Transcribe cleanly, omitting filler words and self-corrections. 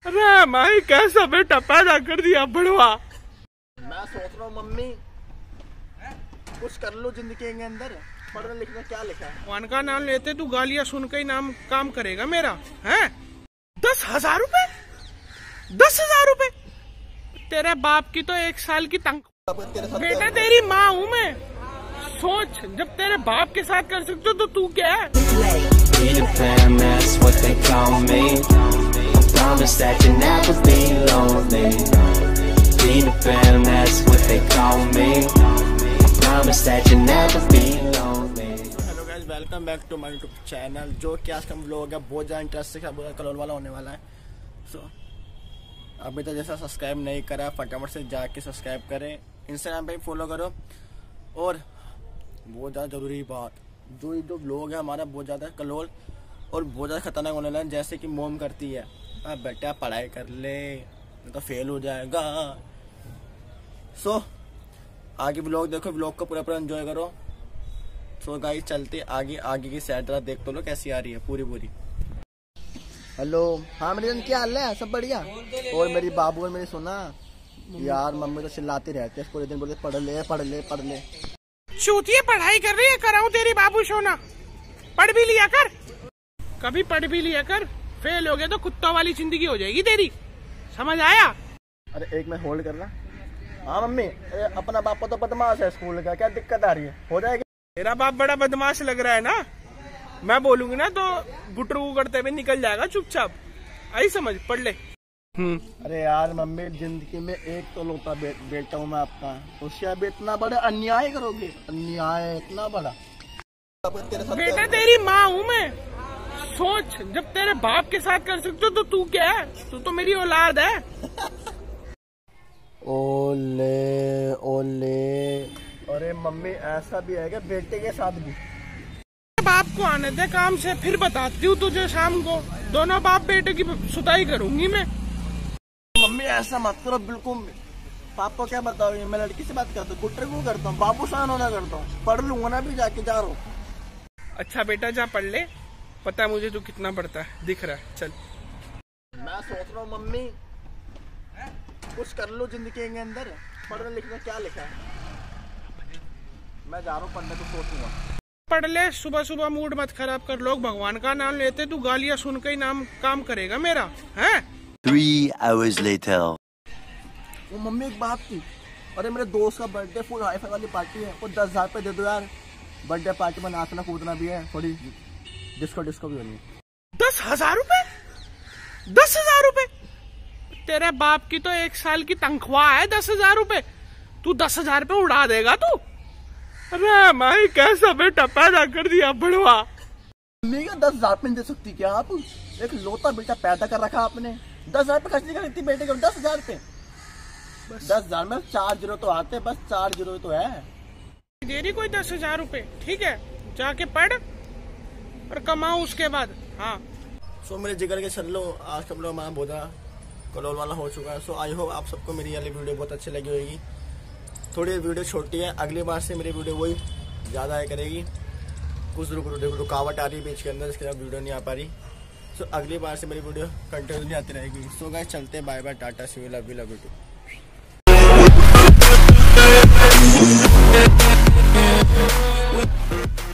अरे भाई कैसा बेटा पैदा कर दिया बड़वा। मैं सोच रहा हूँ मम्मी कुछ कर लो जिंदगी के अंदर, पढ़ने लिखने क्या लिखा है। भगवान का नाम लेते तू गालियां सुन के ही नाम काम करेगा मेरा है। 10,000 रुपए, 10,000 रुपए तेरे बाप की तो 1 साल की तनख्वाह। बेटा तेरी माँ हूँ मैं, सोच जब तेरे बाप के साथ कर सकते हो तो तू क्या है। Hello guys, welcome back to my YouTube channel. जो कि आज का व्लॉग है बहुत ज़्यादा इंटरेस्टिंग है, कलोल वाला होने वाला है। सो अभी तो जैसा सब्सक्राइब नहीं करा फटाफट से जाके सब्सक्राइब करें, इंस्टाग्राम पे भी फॉलो करो। और बहुत ज़्यादा ज़रूरी बात, जो व्लॉग है हमारा बहुत ज़्यादा कलोल और बहुत ज़्यादा खतरनाक होने लगा। जैसे कि मोम करती है, अब बेटा पढ़ाई कर ले नहीं तो फेल हो जाएगा। सो आगे व्लॉग देखो, व्लॉग को पूरा एंजॉय करो। सो गाइस चलते आगे की साइड जरा देख तो लो कैसी आ रही है पूरी। हेलो, हाँ मेरी जन क्या हाल है, सब बढ़िया। और मेरी बाबू और मेरी सुना यार, मम्मी तो चिल्लाती रहती है पूरे दिन, बोलते पढ़ ले। चूतिए पढ़ाई कर रही है, कराऊं तेरी बाबू सोना। पढ़ भी लिया कर, कभी पढ़ भी लिया कर। फेल हो गया तो कुत्तों वाली जिंदगी हो जाएगी तेरी, समझ आया। अरे एक मिनट होल्ड करना। हाँ मम्मी, अपना बाप तो बदमाश है स्कूल का, क्या दिक्कत आ रही है, हो जाएगी। तेरा बाप बड़ा बदमाश लग रहा है ना, मैं बोलूंगी ना तो गुटरू करते हुए निकल जाएगा चुपचाप। आई समझ, पढ़ ले। अरे यार मम्मी, जिंदगी में एक तो लौटा बेटा हूँ मैं आपका, उससे अब इतना बड़ा अन्याय करोगे, अन्याय इतना बड़ा। बेटा तेरी माँ हूँ मैं, सोच जब तेरे बाप के साथ कर सकते हो तो तू क्या है, तू तो मेरी औलाद है। ओले। अरे मम्मी ऐसा भी है क्या बेटे के साथ भी? बाप को आने दे काम से, फिर बताती हूँ तुझे शाम को। दोनों बाप बेटे की सुताई करूंगी मैं। मम्मी ऐसा मत करो बिल्कुल। पापा क्या बताओ, मैं लड़की से बात करता हूँ, गुट्टर को करता हूँ, बाबू सान होना करता हूँ, पढ़ लूंगा ना भी जाके जा रहा हूँ। अच्छा बेटा जा पढ़ ले, पता है मुझे तू कितना पढ़ता है, दिख रहा है। चल मैं सोच रहा हूँ मम्मी कुछ कर लो जिंदगी के अंदर, पढ़ने लिखने क्या लिखा है। मैं जा रहा हूँ पढ़ने, तो सोचूंगा। पढ़ ले, सुबह सुबह मूड मत खराब कर। लोग भगवान का नाम लेते तू गालियां सुन के ही नाम काम करेगा मेरा है। 3 hours later. वो मम्मी एक बात थी, अरे मेरे दोस्त का बर्थडे, फुल हाईफाई वाली पार्टी है, वो 10,000 रुपये दे दो यार। बर्थडे पार्टी में नाचना कूदना भी है, थोड़ी डिस्को भी होनी है। 10,000 रुपए, 10,000 रुपए तेरे बाप की तो 1 साल की तनख्वाह है। 10,000 रुपए तू 10,000 रुपए उड़ा देगा तू। अरे भाई कैसा बेटा पैदा कर दिया बड़वा। मम्मी का 10,000 रुपये दे सकती क्या आप? एक लोता बेटा पैदा कर रखा आपने, 10,000 रुपये खर्च नहीं करती बेटे को। 10,000 रुपये, 10,000 में 4 जीरो तो आते, बस 4 जीरो तो है। दे रही कोई 10,000 रुपए, ठीक है जाके पढ़ और कमाओ उसके बाद। हाँ सो मेरे जिगर के चल लो, आज का लोग हमारा बोधा कलोल वाला हो चुका है। सो आई होप आप सबको मेरी वाली वीडियो बहुत अच्छी लगी होगी। थोड़ी वीडियो छोटी है, अगली बार से मेरी वीडियो वही ज़्यादा आया करेगी। कुछ रुकावट आ रही है बीच के अंदर, इसके बाद वीडियो नहीं आ पा रही। सो अगली बार से मेरी वीडियो कंटिन्यूसली आती रहेगी। सो गाइस चलते, bye bye, tata, see you, love you to.